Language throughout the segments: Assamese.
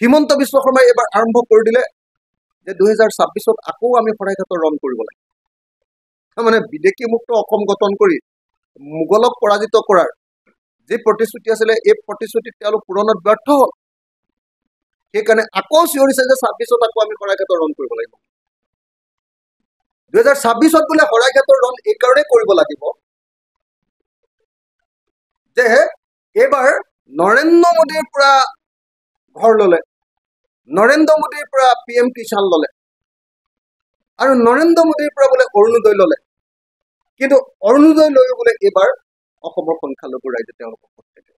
হিমন্ত বিশ্ব শৰ্মাই এবাৰ আৰম্ভ কৰি দিলে যে 2026 আকৌ আমি শৰাইঘাটৰ ৰণ কৰিব লাগে। মানে বিদেশী মুক্ত অসম গঠন কৰি মোগলক পৰাজিত কৰাৰ যি প্ৰতিশ্ৰুতি আছিলে এই প্ৰতিশ্ৰুতিত তেওঁলোক পূৰণত ব্যৰ্থ হ'ল। সেইকাৰণে আকৌ চিঞৰিছে যে 26 আকৌ আমি শৰাইঘাটৰ ৰণ কৰিব লাগিব। 2026 বোলে শৰাইঘাটৰ ৰণ এইকাৰণে কৰিব লাগিব যে এইবাৰ নৰেন্দ্ৰ মোদীৰ পৰা ঘৰ ললে, নৰেন্দ্ৰ মোদীৰ পৰা PM কিষাণ ললে আৰু নৰেন্দ্ৰ মোদীৰ পৰা বোলে অৰুণোদয় ললে। কিন্তু অৰুণোদয় লৈও বোলে এইবাৰ অসমৰ সংখ্যালঘু ৰাইজে তেওঁলোকক ভোট দিয়ে,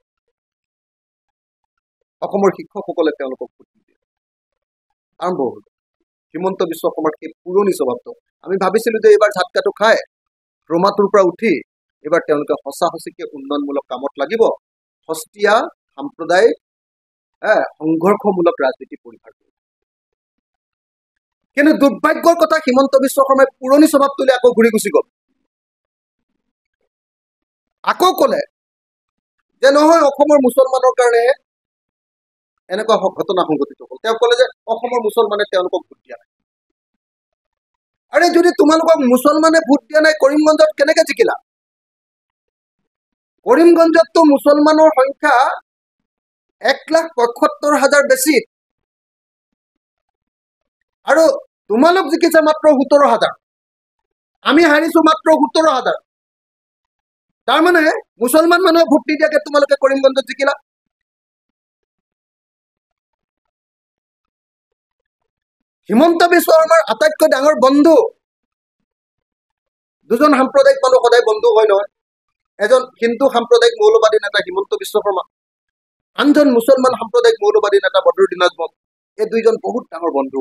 অসমৰ শিক্ষকসকলে তেওঁলোকক ভোট দিয়ে। আৰম্ভ হল হিমন্ত বিশ্ব শৰ্মাৰ সেই পুৰণি স্বভাৱটো। আমি ভাবিছিলো যে এইবাৰ ঝাটকাটো খাই ক্ৰমাটোৰ পৰা উঠি এইবাৰ তেওঁলোকে সঁচা সঁচিকে উন্নয়নমূলক কামত লাগিব, সস্তীয়া সাম্প্ৰদায়িক সংঘৰ্ষমূলক ৰাজনীতি পৰিহাৰ কৰিব। কিন্তু দুৰ্ভাগ্যৰ কথা হিমন্ত বিশ্ব শৰ্মাই পুৰণি স্বভাৱটোলৈ আকৌ ঘূৰি গুচি গল। আকৌ কলে যে নহয় অসমৰ মুছলমানৰ কাৰণে এনেকুৱা ঘটনা সংঘটিত হল। তেওঁ কলে যে অসমৰ মুছলমানে তেওঁলোকক ভোট দিয়া নাই। আৰে যদি তোমালোকক মুছলমানে ভোট দিয়া নাই কৰিমগঞ্জত কেনেকে জিকিলা? কৰিমগঞ্জততো মুছলমানৰ সংখ্যা 1,75,000 বেছি আৰু তোমালোক জিকিছে মাত্ৰ 17,000, আমি হাৰিছো মাত্ৰ 17,000। তাৰমানে মুছলমান মানুহে ভোট নিদিয়াকে তোমালোকে কৰিমগঞ্জত জিকিলা। হিমন্ত বিশ্ব শৰ্মাৰ আটাইতকৈ ডাঙৰ বন্ধু দুজন সাম্প্ৰদায়িক মানুহ সদায় বন্ধু হয় নহয়। এজন হিন্দু সাম্প্ৰদায়িক মৌলবাদী নেতা হিমন্ত বিশ্ব শৰ্মা, আনজন মুছলমান সাম্প্ৰদায়িক মৌলবাদী নেতা বদৰুদ্দিন আজমল। এই দুইজন বহুত ডাঙৰ বন্ধু।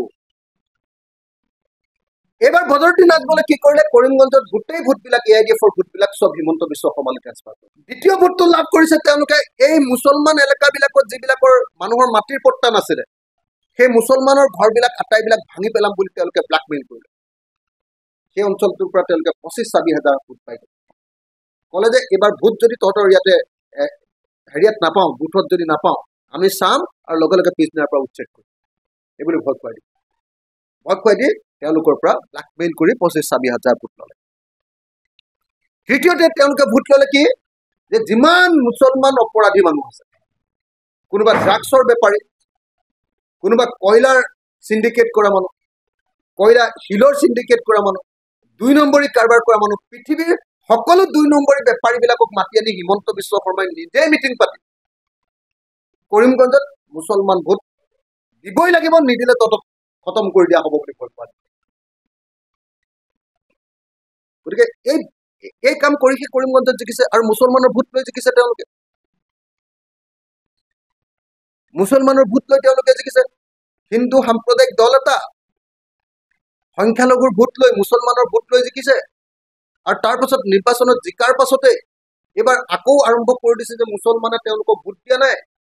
এইবাৰ বদৰুদ্দিন আজমলে কি কৰিলে, কৰিমগঞ্জত গোটেই ভোটবিলাক AIDFৰ ভোটবিলাক চব হিমন্ত বিশ্ব শৰ্মালৈ ট্ৰান্সফাৰ কৰিলে। দ্বিতীয় ভোটটো লাভ কৰিছে তেওঁলোকে এই মুছলমান এলেকাবিলাকত যিবিলাকৰ মানুহৰ মাটিৰ পট্টা নাছিলে, সেই মুছলমানৰ ঘৰবিলাক আটাইবিলাক ভাঙি পেলাম বুলি তেওঁলোকে ব্লেকমেইল কৰিলে। সেই অঞ্চলটোৰ পৰা তেওঁলোকে 25-26 ভোট পাই গল। কলে যে এইবাৰ ভোট যদি তহঁতৰ ইয়াতে হেৰিয়াত নাপাওঁ, বুথত যদি নাপাওঁ আমি চাম আৰু লগে লগে পিছদিনাৰ পৰা উচ্ছেদ কৰিম, এইবুলি ভয় খুৱাই দিম। ভয় খুৱাই দি তেওঁলোকৰ পৰা ব্লেকমেইল কৰি 25-26 ভোট ললে। তৃতীয়তে তেওঁলোকে ভোট ললে কি, যে যিমান মুছলমান অপৰাধী মানুহ আছে, কোনোবা ড্ৰাগছৰ বেপাৰী, কোনোবা কয়লাৰ চিণ্ডিকেট কৰা মানুহ, কয়লা শিলৰ চিণ্ডিকেট কৰা মানুহ, 2 নম্বৰী কাৰবাৰ কৰা মানুহ, পৃথিৱীৰ সকলো 2 নম্বৰী বেপাৰীবিলাকক মাতি আনি হিমন্ত বিশ্ব শৰ্মাই নিজে মিটিং পাতি কৰিমগঞ্জত মুছলমান ভোট দিবই লাগিব, নিদিলে ততক খতম কৰি দিয়া হ'ব বুলি ভয় খোৱা। গতিকে এই কাম কৰি সি কৰিমগঞ্জত জিকিছে আৰু মুছলমানৰ ভোট লৈ জিকিছে তেওঁলোকে। মুছলমানৰ ভোট লৈ তেওঁলোকে জিকিছে। হিন্দু সাম্প্ৰদায়িক দল এটা সংখ্যালঘুৰ ভোট লৈ মুছলমানৰ ভোট লৈ জিকিছে। আৰু তাৰ পাছত নিৰ্বাচনত জিকাৰ পাছতে এইবাৰ আকৌ আৰম্ভ কৰি দিছে যে মুছলমানে তেওঁলোকক ভোট দিয়া নাই,